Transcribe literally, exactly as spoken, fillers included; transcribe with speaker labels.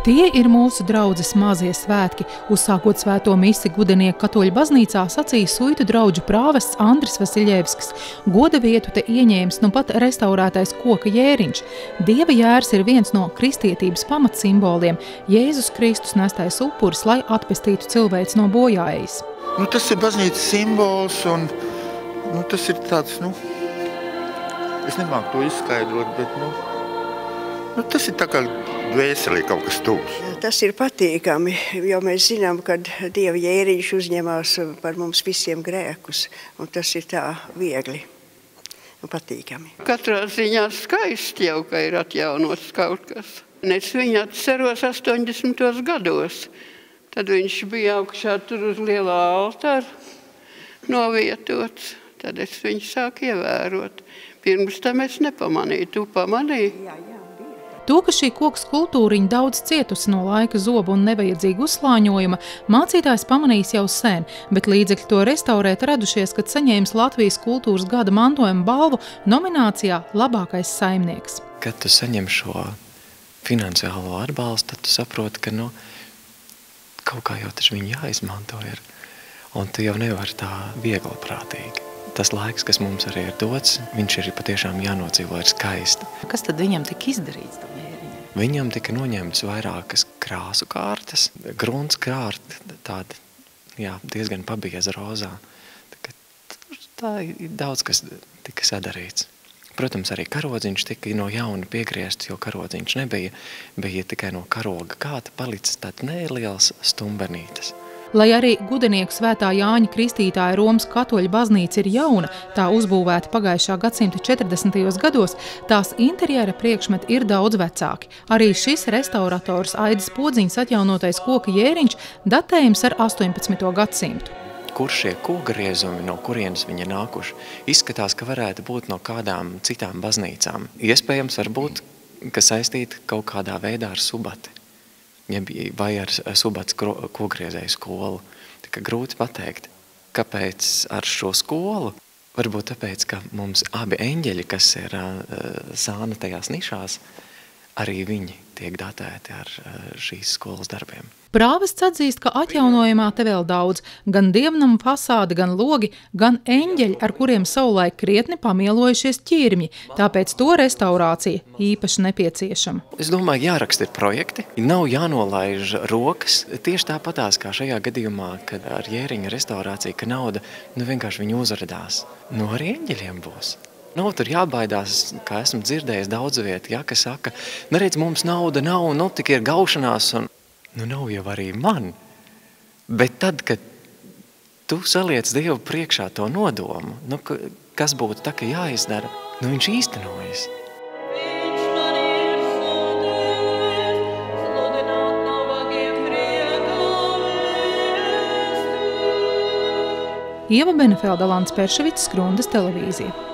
Speaker 1: Tie ir mūsu draudzes mazie svētki. Uzsākot svēto misi Gudenieku katoļu baznīcā, sacīja suitu draudžu prāvests Andris Vasiļevskis. Goda vietu te ieņēmis nu pat restaurētais koka jēriņš. Dieva jērs ir viens no kristietības pamatsimboliem – Jēzus Kristus nestais upuris, lai atpestītu cilvēks no bojāejas.
Speaker 2: Nu, tas ir baznīcas simbols un nu, tas ir tāds, nu, es nemāku to izskaidrot, bet, nu, nu tas ir tā kā dvēselī kaut kas tuvs.
Speaker 3: Tas ir patīkami, jo mēs zinām, ka Dieva jēriņš uzņemās par mums visiem grēkus, un tas ir tā viegli un patīkami.
Speaker 4: Katrā ziņā skaisti jau, ka ir atjaunots kaut kas. Es viņu atceros astoņdesmitos gados. Tad viņš bija augšā tur uz lielā altāra novietots. Tad es viņu sāku ievērot. Pirms tam es nepamanīju. Tu pamanīji?
Speaker 3: Jā, jā.
Speaker 1: To, ka šī koka skulptūriņa daudz cietusi no laika zobu un nevajadzīga uzslāņojuma, mācītājs pamanījis jau sen, bet līdzekļi to restaurēt radušies, kad saņēmis Latvijas kultūras gada mantojuma balvu nominācijā Labākais saimnieks.
Speaker 5: Kad tu saņem šo finansiālo atbalstu, tad tu saproti, ka nu, kaut kā jau taču viņu jāizmanto ir, un tu jau nevari tā viegli prātīgi. Tas laiks, kas mums arī ir dots, viņš ir patiešām jānodzīvo ir skaisti.
Speaker 6: Kas tad viņam tika izdarīts tam jēriņam?
Speaker 5: Viņam tika noņemtas vairākas krāsu kārtas, grunts kārta, tāda, jā, diezgan pabieza rozā. Tā, tā ir daudz, kas tika sadarīts. Protams, arī karodziņš tika no jauna piegriezts, jo karodziņš nebija, bija tikai no karoga kāta palicis tāds neliels stumbenītes.
Speaker 1: Lai arī Gudenieku svētā Jāņa Kristītāja Romas katoļu baznīca ir jauna, tā uzbūvēta pagājušā gadsimta četrdesmitajos gados, tās interjera priekšmeti ir daudz vecāki. Arī šis restaurators Aidis Podziņas atjaunotais koka jēriņš datējums ar astoņpadsmito gadsimtu.
Speaker 5: Kur šie kokgriezumi, no kurienes viņi nākuši, izskatās, ka varētu būt no kādām citām baznīcām. Iespējams, varbūt, ka saistīti kaut kādā veidā ar Subati. Vai ar Subats kokgriezēju skolu. Tā grūti pateikt, kāpēc ar šo skolu? Varbūt tāpēc, ka mums abi eņģeļi, kas ir sāna tajās nišās, arī viņi tiek datēti ar šīs skolas darbiem.
Speaker 1: Prāvests atzīst, ka atjaunojumā te vēl daudz, gan dievnama fasāde, gan logi, gan eņģeļi, ar kuriem savulaik krietni pamielojušies ķirmji, tāpēc to restaurācija īpaši nepieciešama.
Speaker 5: Es domāju, jāraksta ir projekti, nav jānolaiž rokas, tieši tāpatās kā šajā gadījumā, kad ar jēriņa restaurāciju, ka nauda nu vienkārši viņu uzradās. Nu arī eņģeļiem būs. Nav tur jābaidās, kā esmu dzirdējis daudz viet, ja, kas saka, neredz, mums nauda nav, nu tik ir gaušanās, un nu nav jau arī man. Bet tad, kad tu saliec Dievu priekšā to nodomu, nu, kas būtu tā, ka jāizdara, nu viņš īstenojas.
Speaker 1: Ieva Benefelda, Lants Perševics, Skrundas televīzija.